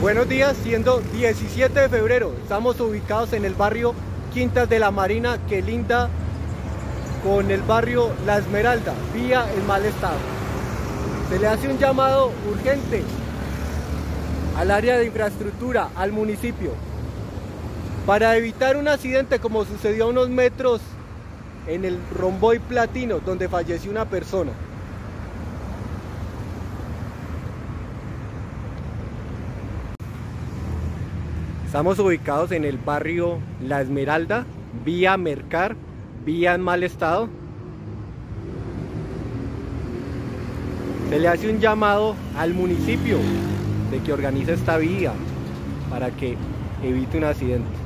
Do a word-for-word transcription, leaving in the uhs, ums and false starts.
Buenos días, siendo diecisiete de febrero, estamos ubicados en el barrio Quintas de la Marina, que linda con el barrio La Esmeralda, vía en mal estado. Se le hace un llamado urgente al área de infraestructura, al municipio, para evitar un accidente como sucedió a unos metros en el Romboy Platino, donde falleció una persona. Estamos ubicados en el barrio La Esmeralda, vía Mercar, vía en mal estado. Se le hace un llamado al municipio de que organice esta vía para que evite un accidente.